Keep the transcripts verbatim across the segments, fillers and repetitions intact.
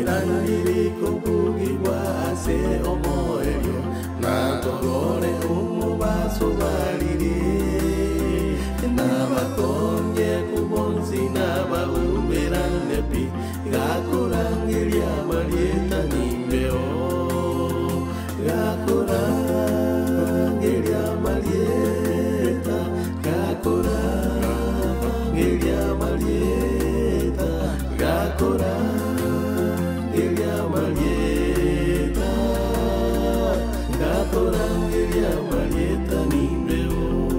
Irangiri kumbugi wase omoelio na togore umubaso bariri na batonye kubonsi na bauberane pi gakurangiria marieta nimbeo gakurangiria marieta gakurangiria marieta gakurangiria marieta gakurangiria marieta nimbeo.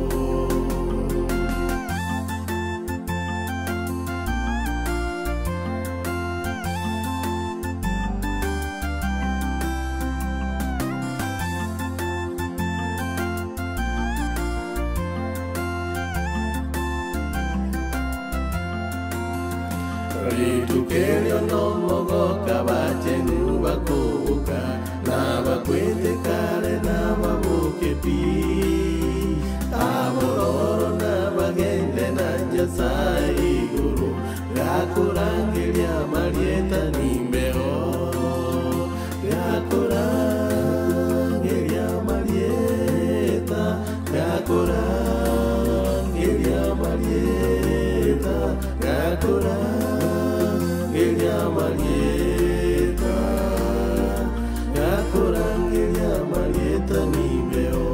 Ritukelio no mogo kabachenu bakubuka na bakwete kare na babukepi abororo na bagende na Nyasaye iguru gakurangiria marieta nimbeo gakurangiria marieta gakurangiria marieta gakurangiria marieta gakurangiria marieta nimbeo.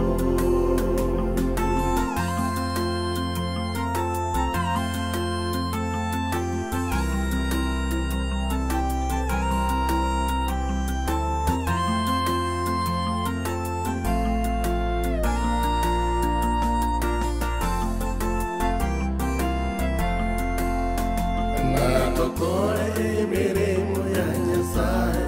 Tokore emeremo ya Nyasaye